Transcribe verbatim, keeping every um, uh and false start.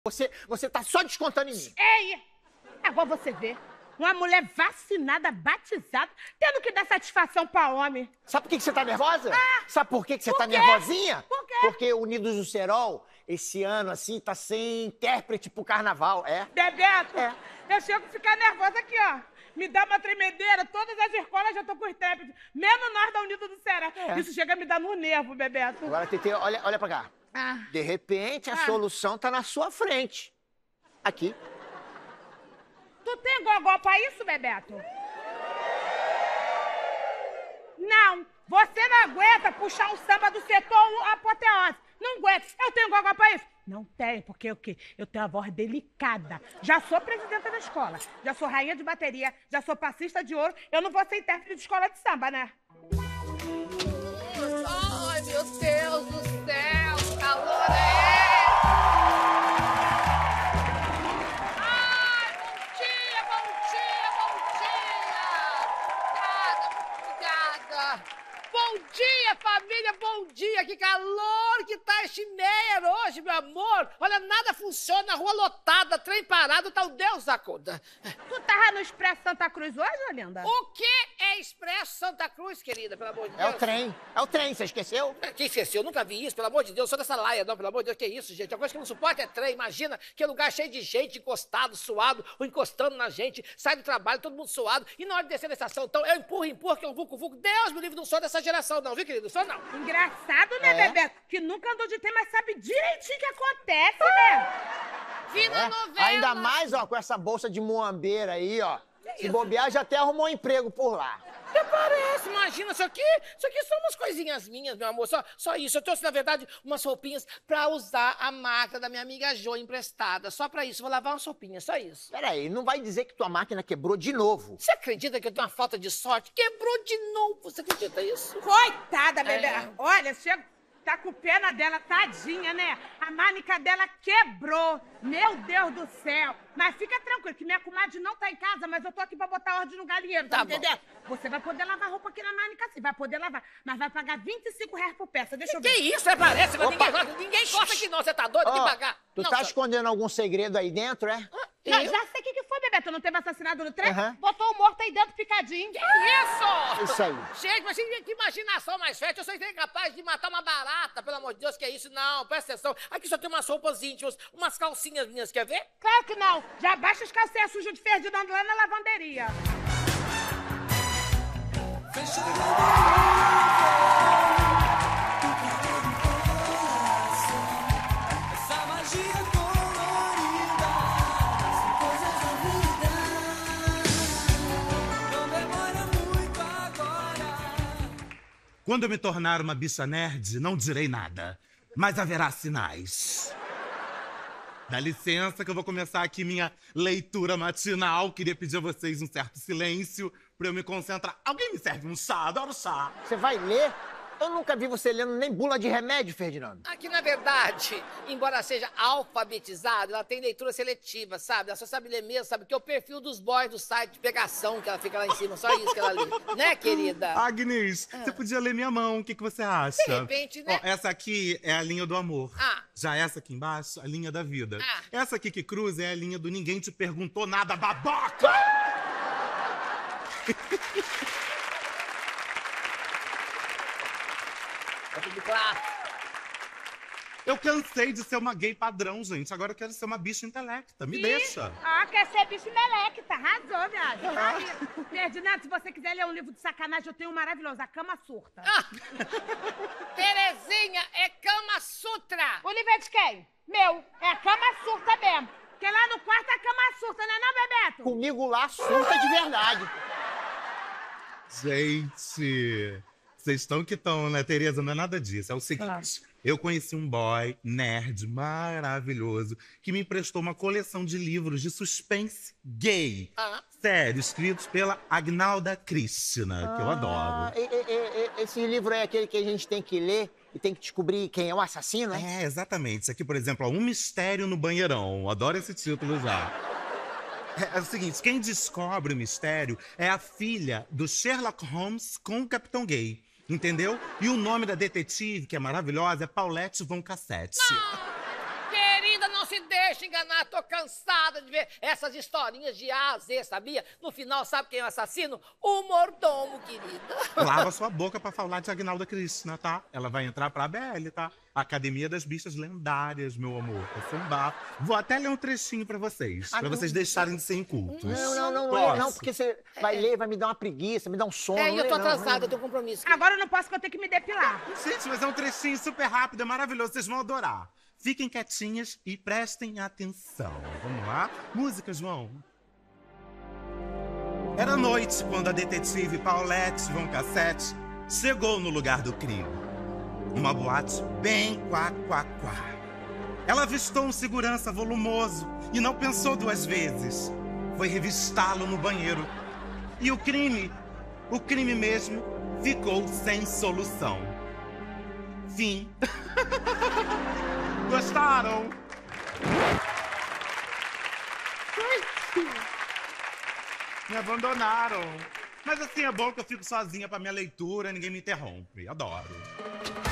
Você, você tá só descontando em mim. Ei! Agora você vê. Uma mulher vacinada, batizada, tendo que dar satisfação pra homem. Sabe por que, que você tá nervosa? Ah, Sabe por que, que você por tá quê? nervosinha? Por quê? Porque o Unidos do Serol, esse ano, assim, tá sem intérprete pro carnaval, é? Bebeto, É. eu chego a ficar nervosa aqui, ó. Me dá uma tremedeira, todas as escolas já estão com intérprete, menos nós da Unido do Serol. É. Isso chega a me dar no nervo, Bebeto. Agora, Tetê, olha, olha pra cá. Ah. De repente, a Ah. solução tá na sua frente. Aqui. Tu tem gogó pra isso, Bebeto? Não, você não aguenta puxar um samba do setor apoteose. Não aguenta. Eu tenho gogó pra isso? Não tenho, porque o quê? Eu tenho a voz delicada. Já sou presidenta da escola, já sou rainha de bateria, já sou passista de ouro. Eu não vou ser intérprete de escola de samba, né? Ai, meu Deus do céu, que calor é esse? Ai, bom dia, bom dia, bom dia! Obrigada, obrigada. Bom dia, família, bom dia. Que calor que tá este Meyer hoje, meu amor. Olha, nada funciona, rua lotada, trem parado, tá o Deus da conta. Tu tava no Expresso Santa Cruz hoje, ô linda? O que é Expresso Santa Cruz, querida, pelo amor de É Deus? o trem. É o trem, você esqueceu? Quem esqueceu? Eu nunca vi isso, pelo amor de Deus. Sou dessa laia, não, pelo amor de Deus. Que isso, gente? A coisa que eu não suporto é trem. Imagina que lugar cheio de gente encostado, suado, ou encostando na gente. Sai do trabalho, todo mundo suado. E na hora de descer da estação, então, eu empurro, empurro, que eu vuco, vuco. Deus me livre, não sou dessa geração, não, viu, querido? Sou não. Engraçado, né, É. Bebeto? Que nunca andou de trem, mas sabe direitinho o que acontece, né? Vi na É. novela. Ainda mais, ó, com essa bolsa de muambeira aí, ó. Se bobear, já até arrumou um emprego por lá. Até parece, imagina, isso aqui, isso aqui são umas coisinhas minhas, meu amor, só, só isso. Eu trouxe, na verdade, umas roupinhas pra usar a máquina da minha amiga Jo emprestada. Só pra isso, vou lavar umas roupinhas, só isso. Peraí, não vai dizer que tua máquina quebrou de novo. Você acredita que eu tenho uma falta de sorte? Quebrou de novo, você acredita isso? Coitada, Bebeto. É. Olha, chega... Tá com pena dela, tadinha, né? A mánica dela quebrou. Meu Deus do céu. Mas fica tranquilo, que minha comadre não tá em casa, mas eu tô aqui pra botar ordem no galinheiro, tá, Tá bom. entendendo? Você vai poder lavar roupa aqui na mánica, sim, vai poder lavar. Mas vai pagar vinte e cinco reais por peça, deixa eu Que ver. isso, é parece, mas Opa. ninguém gosta, ninguém gosta aqui não, você tá doido de Ó, pagar? tu Não, tá só- escondendo algum segredo aí dentro, é? Ah, Não, eu? já sei o que, que foi, Bebeto. Não teve assassinado no trem? Aham. Botou o morto aí dentro, picadinho. Que isso? Isso aí. Gente, mas que que imaginação mais fértil. Eu sou incapaz de matar uma barata, pelo amor de Deus, que é isso? Não, presta atenção. Aqui só tem umas roupas íntimas, umas calcinhas minhas, quer ver? Claro que não. Já baixa as calcinhas sujas de Ferdinando lá na lavanderia. Essa magia colorida, são coisas da vida. Não demora muito agora. Quando eu me tornar uma bicha nerd, não direi nada, mas haverá sinais. Dá licença que eu vou começar aqui minha leitura matinal. Queria pedir a vocês um certo silêncio pra eu me concentrar. Alguém me serve um chá? Adoro chá. Você vai ler? Eu nunca vi você lendo nem bula de remédio, Ferdinando. Aqui, na verdade, embora seja alfabetizada, ela tem leitura seletiva, sabe? Ela só sabe ler mesmo, sabe? Que é o perfil dos boys do site de pegação que ela fica lá em cima, só isso que ela lê. Né, querida? Agnes, você podia ler minha mão, o que, que você acha? De repente, né? Ó, essa aqui é a linha do amor. Ah. Já essa aqui embaixo, a linha da vida. Ah. Essa aqui que cruza é a linha do ninguém te perguntou nada, babaca! Tá tudo claro. Eu cansei de ser uma gay padrão, gente. Agora eu quero ser uma bicha intelecta. Me deixa. Ah, quer ser bicho meleque, tá? Arrasou, viado. Aí, Ferdinando, se você quiser ler um livro de sacanagem, eu tenho um maravilhoso, A Cama Surta. Ah. Terezinha, é Kama Sutra. O livro é de quem? Meu. É a Cama Surta mesmo. Porque lá no quarto é a Cama Surta, não é não, Bebeto? Comigo lá, surta de verdade. Gente, vocês estão que estão, né, Tereza? Não é nada disso. É o seguinte, eu conheci um boy nerd maravilhoso que me emprestou uma coleção de livros de suspense gay. Ah. Sério, escritos pela Agnalda Krishna, que eu adoro. Ah, e- e- e- esse livro é aquele que a gente tem que ler e tem que descobrir quem é o assassino, é? É, exatamente. Isso aqui, por exemplo, ó, Um Mistério no Banheirão. Adoro esse título já. É, é o seguinte, quem descobre o mistério é a filha do Sherlock Holmes com o Capitão Gay. Entendeu? E o nome da detetive, que é maravilhosa, é Paulette Von Cassette. Querida, não se deixa enganar, tô cansada de ver essas historinhas de A a Z, sabia? No final, sabe quem é o assassino? O mordomo, querida. Lava sua boca pra falar de Agnalda Krishna, tá? Ela vai entrar pra A B L, tá? Academia das Bichas Lendárias, meu amor. Vai ser um bafo. Vou até ler um trechinho pra vocês, Ah, pra não. vocês deixarem de ser incultos. Não, não, não, não, Posso? lê, não, porque você vai ler, vai me dar uma preguiça, me dar um sono. É, não e eu lê, tô não, atrasada, não. eu tenho compromisso. Agora eu não posso, que eu tenho que me depilar. Gente, mas é um trechinho super rápido, é maravilhoso, vocês vão adorar. Fiquem quietinhas e prestem atenção. Vamos lá? Música, João. Era noite quando a detetive Paulette Von Cassette chegou no lugar do crime. Uma boate bem quá, quá, quá. Ela avistou um segurança volumoso e não pensou duas vezes. Foi revistá-lo no banheiro. E o crime, o crime mesmo, ficou sem solução. Fim. Gostaram? Me abandonaram. Mas assim, é bom que eu fico sozinha pra minha leitura, ninguém me interrompe. Adoro.